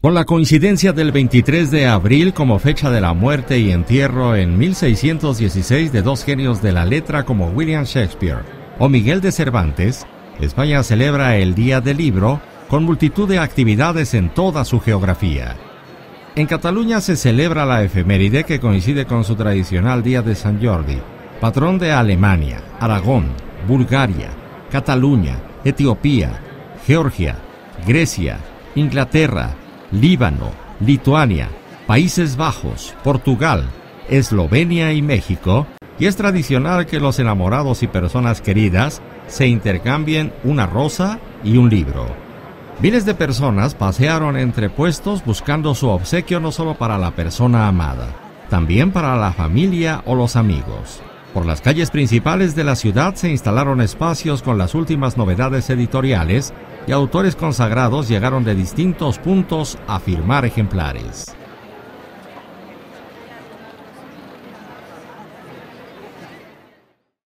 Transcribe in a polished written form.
Con la coincidencia del 23 de abril como fecha de la muerte y entierro en 1616 de dos genios de la letra como William Shakespeare o Miguel de Cervantes, España celebra el Día del Libro con multitud de actividades en toda su geografía. En Cataluña se celebra la efeméride que coincide con su tradicional Día de Sant Jordi, patrón de Alemania, Aragón, Bulgaria, Cataluña, Etiopía, Georgia, Grecia, Inglaterra, Líbano, Lituania, Países Bajos, Portugal, Eslovenia y México, y es tradicional que los enamorados y personas queridas se intercambien una rosa y un libro. Miles de personas pasearon entre puestos buscando su obsequio no solo para la persona amada, también para la familia o los amigos. Por las calles principales de la ciudad se instalaron espacios con las últimas novedades editoriales y autores consagrados llegaron de distintos puntos a firmar ejemplares.